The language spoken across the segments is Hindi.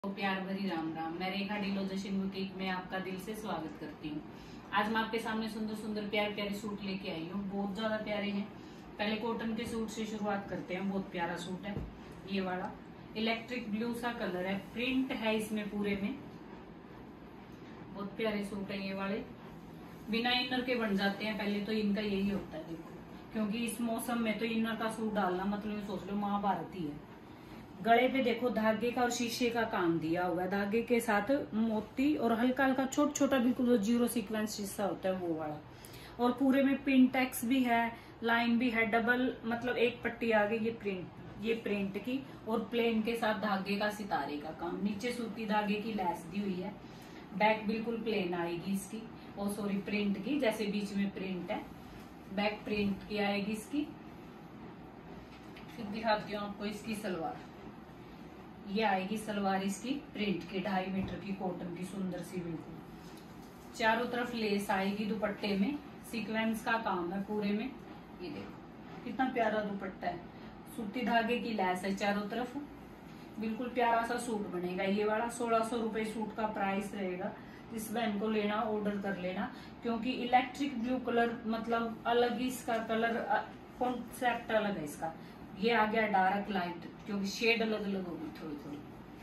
तो प्यार भरी राम राम। मैं रेखा डीलो जशन बुटीक में आपका दिल से स्वागत करती हूँ। आज मैं आपके सामने सुंदर सुंदर प्यारे प्यारे सूट लेके आई हूँ। बहुत ज्यादा प्यारे हैं। पहले कॉटन के सूट से शुरुआत करते हैं। बहुत प्यारा सूट है ये वाला, इलेक्ट्रिक ब्लू सा कलर है, प्रिंट है इसमें पूरे में। बहुत प्यारे सूट है ये वाले, बिना इनर के बन जाते हैं। पहले तो इनका यही होता है देखो, क्योंकि इस मौसम में तो इनर का सूट डालना मतलब सोच लो महाभारत ही है। गले पे देखो धागे का और शीशे का काम दिया हुआ है, धागे के साथ मोती और हल्का हल्का छोटा छोटा बिल्कुल जीरो सीक्वेंस शीशा होता है वो वाला। और पूरे में पिंटेक्स भी है, लाइन भी है, डबल मतलब एक पट्टी आ गई ये प्रिंट की, और प्लेन के साथ धागे का सितारे का काम। नीचे सूती धागे की लैस दी हुई है। बैक बिल्कुल प्लेन आएगी इसकी, और सॉरी प्रिंट की, जैसे बीच में प्रिंट है, बैक प्रिंट की आएगी इसकी। फिर दिखाती हूँ आपको इसकी सलवार। ये आएगी सलवार इसकी प्रिंट की, 2.5 मीटर की कॉटन की, सुंदर सी बिल्कुल। चारों तरफ लेस आएगी, दुपट्टे में सीक्वेंस का काम है पूरे में। ये देखो कितना प्यारा दुपट्टा है, सूती धागे की लैस है चारों तरफ। बिल्कुल प्यारा सा सूट बनेगा ये वाला। 1600 रुपए सूट का प्राइस रहेगा। इस बहन को लेना ऑर्डर कर लेना, क्योंकि इलेक्ट्रिक ब्लू कलर मतलब अलग ही इसका कलर कॉन्सेप्ट अलग है इसका। ये आ गया डार्क लाइट, क्योंकि शेड अलग अलग होगी थोड़ी थोड़ी।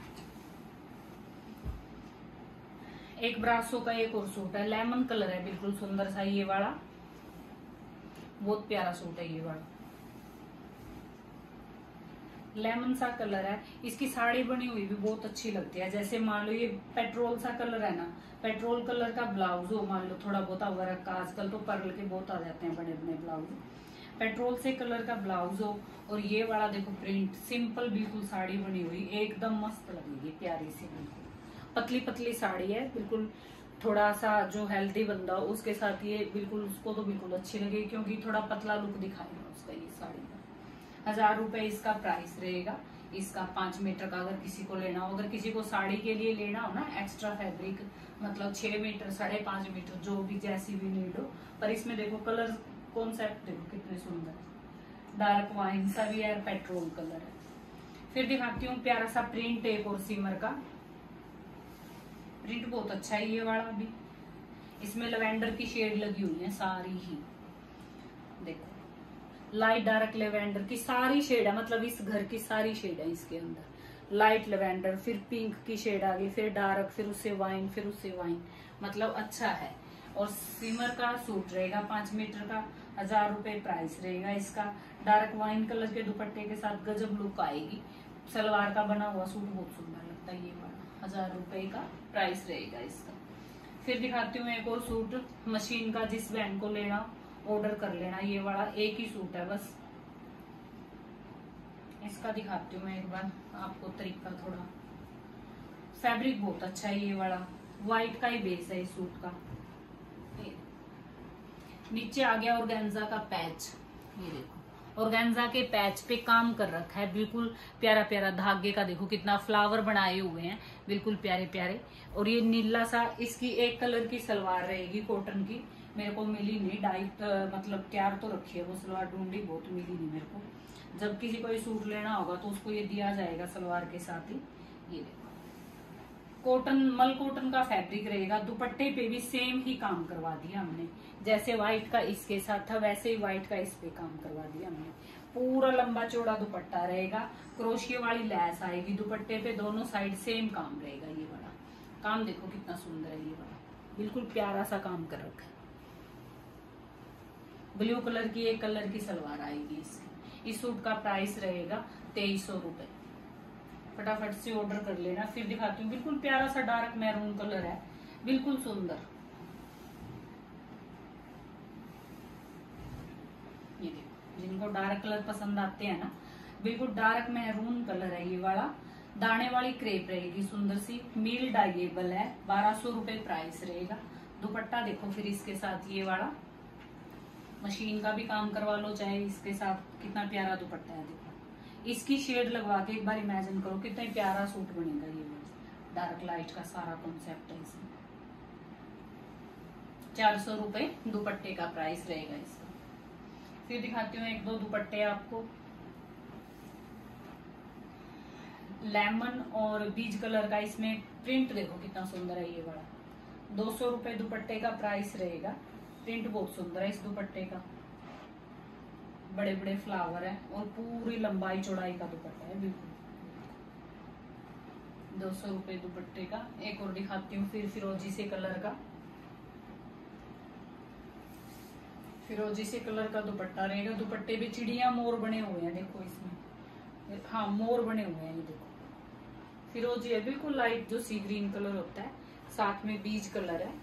एक ब्रासो का एक और सूट है, लेमन कलर है, बिल्कुल सुंदर सा ये वाला। बहुत प्यारा सूट है ये वाला, लेमन सा कलर है। इसकी साड़ी बनी हुई भी बहुत अच्छी लगती है। जैसे मान लो ये पेट्रोल सा कलर है ना, पेट्रोल कलर का ब्लाउज हो, मान लो थोड़ा बहुत वर्क का, आजकल तो पर्ल के बहुत आ जाते हैं बड़े बड़े ब्लाउज, पेट्रोल से कलर का ब्लाउज हो, और ये वाला देखो प्रिंट, सिंपल बिल्कुल साड़ी बनी हुई, एकदम मस्त लगेगी, प्यारी सी बिल्कुल पतली पतली साड़ी है बिल्कुल। थोड़ा सा जो हेल्दी बंदा हो उसके साथ ये बिल्कुल, उसको तो बिल्कुल अच्छी लगेगी, क्योंकि थोड़ा पतला लुक दिखाएगा उसका ये साड़ी का। 1000 रुपए इसका प्राइस रहेगा। इसका 5 मीटर का अगर किसी को लेना हो, अगर किसी को साड़ी के लिए लेना हो ना एक्स्ट्रा फैब्रिक, मतलब 6 मीटर 5.5 मीटर जो भी जैसी भी नीड हो। पर इसमें देखो कलर कॉन्सेप्ट देखो कितने सुंदर, डार्क वाइन सा भी है, पेट्रोल कलर है। फिर दिखाती हूँ प्यारा सा प्रिंट, एक और सिमर का प्रिंट बहुत अच्छा है ये वाला भी। इसमें लेवेंडर की शेड लगी हुई है सारी ही, देखो लाइट डार्क लेवेंडर की सारी शेड है, मतलब इस घर की सारी शेड है इसके अंदर। लाइट लेवेंडर, फिर पिंक की शेड आ गई, फिर डार्क, फिर उससे वाइन, फिर उससे वाइन, मतलब अच्छा है। और सिमर का सूट रहेगा 5 मीटर का, 1000 रुपए प्राइस रहेगा इसका। डार्क वाइन कलर के दुपट्टे के साथ गजब लुक आएगी। सलवार का बना हुआ सूट बहुत सुंदर लगता है ये वाला। 1000 रुपए का प्राइस रहेगा इसका। फिर दिखाती हूँ एक और सूट मशीन का, जिस बहन को लेना ऑर्डर कर लेना। ये वाला एक ही सूट है बस। इसका दिखाती हूँ मैं एक बार आपको तरीका थोड़ा। फैब्रिक बहुत अच्छा है ये वाला, व्हाइट का ही बेस है इस सूट का। नीचे आ गया ऑर्गेन्जा का पैच, ये देखो ऑर्गेन्जा के पैच पे काम कर रखा है, बिल्कुल प्यारा प्यारा धागे का, देखो कितना फ्लावर बनाए हुए हैं, बिल्कुल प्यारे प्यारे। और ये नीला सा, इसकी एक कलर की सलवार रहेगी कॉटन की, मेरे को मिली नहीं, डाइट मतलब तैयार तो रखी है वो सलवार, ढूंढी बहुत, मिली नहीं मेरे को। जब किसी को ये सूट लेना होगा तो उसको ये दिया जाएगा सलवार के साथ ही। ये देखो कॉटन, मल कॉटन का फैब्रिक रहेगा। दुपट्टे पे भी सेम ही काम करवा दिया हमने, जैसे व्हाइट का इसके साथ था वैसे ही व्हाइट का इस पे काम करवा दिया हमने। पूरा लंबा चौड़ा दुपट्टा रहेगा, क्रोशिया वाली लैस आएगी दुपट्टे पे, दोनों साइड सेम काम रहेगा। ये वाला काम देखो कितना सुंदर है ये वाला, बिल्कुल प्यारा सा काम कर रखा है। ब्लू कलर की एक कलर की सलवार आएगी इसकी। इस सूट का प्राइस रहेगा 2300 रुपए। फटाफट से ऑर्डर कर लेना। फिर दिखाती हूँ, बिल्कुल प्यारा सा डार्क मैरून कलर है, बिल्कुल सुंदर। ये देखो जिनको डार्क कलर पसंद आते हैं ना, बिल्कुल डार्क मैरून कलर है ये वाला। दाने वाली क्रेप रहेगी सुंदर सी, मील डाइएबल है, 1200 रुपए प्राइस रहेगा। दुपट्टा देखो फिर इसके साथ ये वाला, मशीन का भी काम करवा लो चाहे इसके साथ, कितना प्यारा दुपट्टा है देखो। इसकी शेड लगवा के एक बार इमेजिन करो कितना प्यारा सूट बनेगा ये। डार्क लाइट का सारा कॉन्सेप्ट है इसमें। 400 रुपए दुपट्टे का प्राइस रहेगा इसका। फिर दिखाती हूँ एक दो दुपट्टे आपको। लेमन और बीज कलर का इसमें प्रिंट देखो कितना सुंदर है ये वाला। 200 रुपए दुपट्टे का प्राइस रहेगा। प्रिंट बहुत सुंदर है इस दुपट्टे का, बड़े बड़े फ्लावर है और पूरी लंबाई चौड़ाई का दुपट्टा है बिल्कुल। 200 रुपए दुपट्टे का। एक और दिखाती हूँ फिर फिरोजी से कलर का। फिरोजी से कलर का दुपट्टा रहेगा। दुपट्टे पे चिड़िया मोर बने हुए हैं देखो इसमें, हाँ मोर बने हुए हैं ये देखो। फिरोजी है बिल्कुल लाइट जो सी ग्रीन कलर होता है, साथ में बीज कलर है।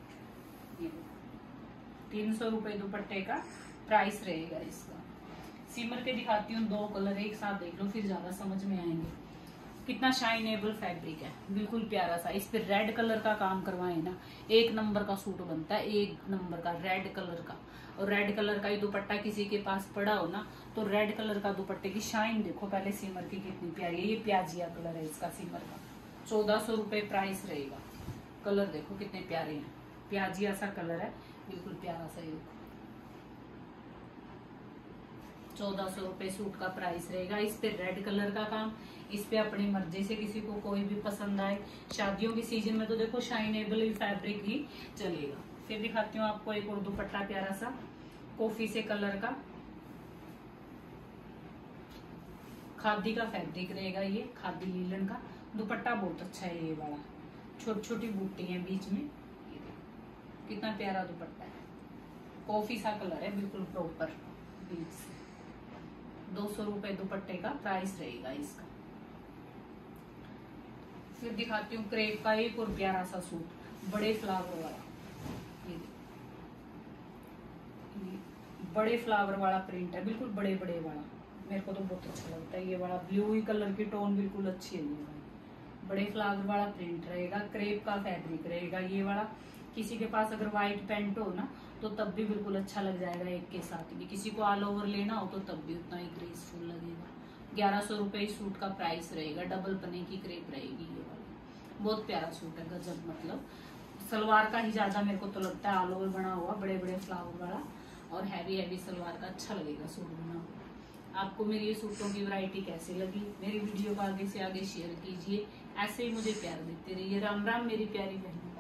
300 रुपए दुपट्टे का प्राइस रहेगा इसका। सिमर के दिखाती हूँ 2 कलर एक साथ देख लो फिर ज्यादा समझ में आएंगे। कितना शाइनेबल फैब्रिक है, बिल्कुल प्यारा सा। इस पे रेड कलर का काम करवाए ना, 1 नंबर का सूट बनता है, 1 नंबर का रेड कलर का। और रेड कलर का ही दुपट्टा किसी के पास पड़ा हो ना, तो रेड कलर का दुपट्टे की शाइन देखो पहले सिमर की कितनी प्यारी है। ये प्याजिया कलर है इसका सिमर का। 1400 रुपए प्राइस रहेगा। कलर देखो कितने प्यारे हैं, प्याजिया सा कलर है बिल्कुल प्यारा सा। ये 1400 रुपए सूट का प्राइस रहेगा। इस पे रेड कलर का काम, इस पे अपनी मर्जी से किसी को कोई भी पसंद आए। शादियों के सीजन में तो देखो शाइनेबल फैब्रिक ही चलेगा। फिर दिखाती हूँ आपको एक और दुपट्टा प्यारा सा कॉफी से कलर का। खादी का फैब्रिक रहेगा ये, खादी लीलन का दुपट्टा बहुत अच्छा है ये वाला। छोटी छोटी बूटी है बीच में, ये देखो कितना प्यारा दुपट्टा है। कॉफी सा कलर है बिल्कुल प्रॉपर बीच से। 200 रुपए दुपट्टे का प्राइस रहेगा इसका। फिर दिखाती हूँ क्रेप का एक और प्यारा सा सूट, बड़े फ्लावर वाला। ये बड़े फ्लावर वाला प्रिंट है बिल्कुल, बड़े बड़े वाला। मेरे को तो बहुत अच्छा लगता है ये वाला। ब्लू ही कलर की टोन बिल्कुल अच्छी है ये वाला। बड़े फ्लावर वाला प्रिंट रहेगा, क्रेप का फैब्रिक रहेगा ये वाला। किसी के पास अगर व्हाइट पैंट हो ना तो तब भी बिल्कुल अच्छा लग जाएगा एक के साथ भी। किसी को ऑल ओवर लेना हो तो तब भी उतना ही ग्रेसफुल लगेगा। 1100 रुपए सूट का प्राइस रहेगा। डबल पन्ने की क्रेप रहेगी ये वाली। बहुत प्यारा सूट है, गजब। मतलब सलवार का ही ज्यादा मेरे को तो लगता है ऑल ओवर बना हुआ, बड़े बड़े फ्लावर वाला और हैवी हैवी सलवार का अच्छा लगेगा सूट बना हुआ। आपको मेरी ये सूटों की वैरायटी कैसी लगी? मेरी वीडियो को आगे से आगे शेयर कीजिए, ऐसे ही मुझे प्यार देते रहिए। राम राम मेरी प्यारी बहन।